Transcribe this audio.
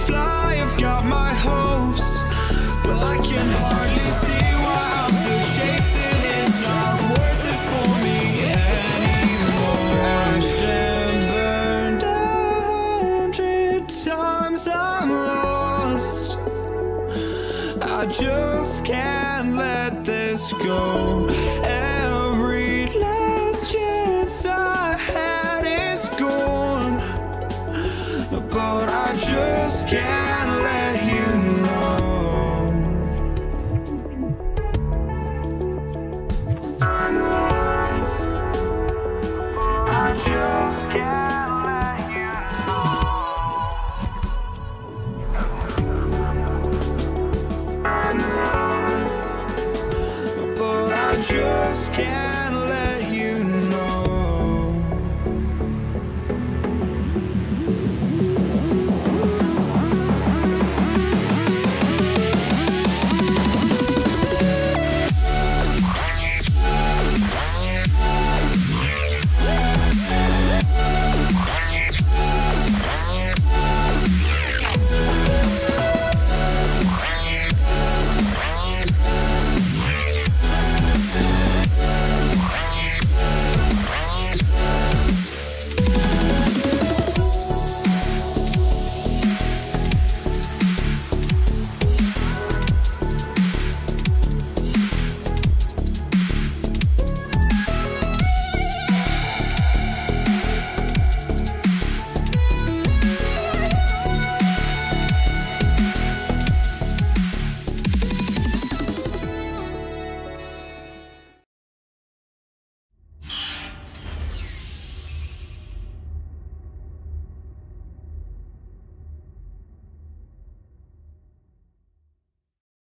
fly, I've got my hopes, but I can hardly see why I'm still chasing. It's not worth it for me anymore. Crashed and burned 100 times, I'm lost. I just can't let this go. Every last chance I had is gone, but I just can't